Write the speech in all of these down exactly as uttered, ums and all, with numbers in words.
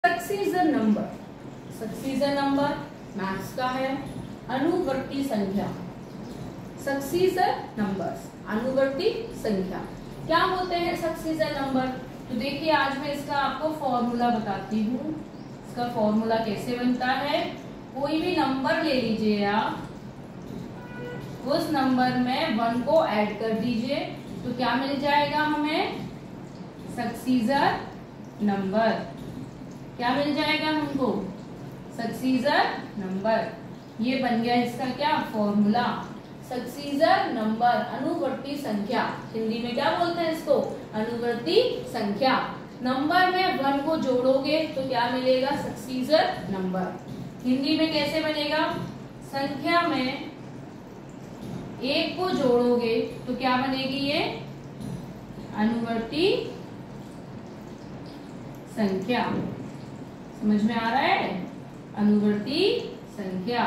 सक्सीजर number, successor number maths का है। अनुवर्ती संख्या, सक्सीजर नंबर्स, अनुवर्ती संख्या क्या होते हैं सक्सीजर नंबर? तो देखिए आज मैं इसका आपको फॉर्मूला बताती हूँ। इसका फॉर्मूला कैसे बनता है, कोई भी नंबर ले लीजिए आप, उस नंबर में वन को ऐड कर दीजिए तो क्या मिल जाएगा हमें, सक्सीजर नंबर। क्या मिल जाएगा हमको, सक्सीजर नंबर। ये बन गया इसका क्या फॉर्मूला, सक्सीजर नंबर, अनुवर्ती संख्या। हिंदी में क्या बोलते हैं इसको, अनुवर्ती संख्या। नंबर में वन को जोड़ोगे तो क्या मिलेगा, सक्सीजर नंबर। हिंदी में कैसे बनेगा, संख्या में एक को जोड़ोगे तो क्या बनेगी ये, अनुवर्ती संख्या। समझ में आ रहा है, अनुवर्ती संख्या।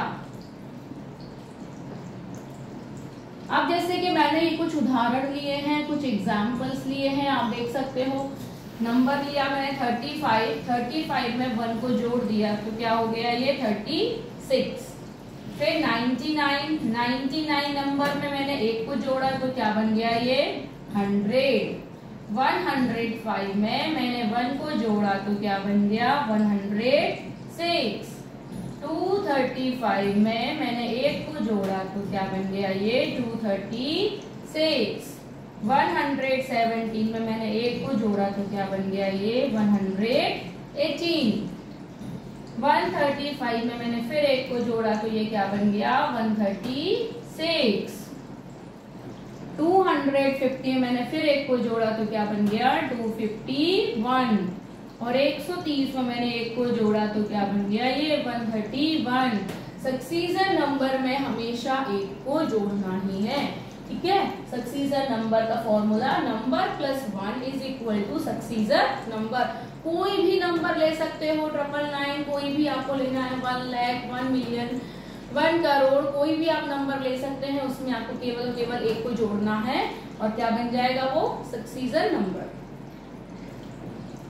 अब जैसे कि मैंने ये कुछ उदाहरण लिए हैं, कुछ एग्जाम्पल्स लिए हैं, आप देख सकते हो। नंबर लिया मैंने थर्टी फाइव, थर्टी फाइव में वन को जोड़ दिया तो क्या हो गया ये थर्टी सिक्स। फिर ninety nine, ninety nine number में मैंने एक को जोड़ा तो क्या बन गया ये हंड्रेड। वन हंड्रेड फाइव में मैंने वन को जोड़ा तो क्या बन गया one hundred six. Two thirty five में मैंने एक को जोड़ा तो क्या बन गया ये two thirty six. One hundred seventeen में मैंने एक को जोड़ा तो क्या बन गया ये one hundred eighteen. One thirty five में मैंने फिर एक को जोड़ा तो ये क्या बन गया one thirty six. Two hundred fifty में मैंने फिर एक को जोड़ा तो क्या बन गया टू फिफ्टी वन। और एक सौ तीस में मैंने एक को जोड़ा तो क्या बन गया ये one thirty one. Successor number में हमेशा एक को जोड़ना ही है, ठीक है। सक्सीजर नंबर का formula, number plus one is equal to successor number. कोई भी नंबर ले सकते हो, ट्रिपल नाइन, कोई भी आपको लेना है, one lakh, one million, one crore, कोई भी आप नंबर ले सकते हैं। उसमें आपको केवल केवल एक को जोड़ना है और क्या बन जाएगा वो सक्सीजर नंबर।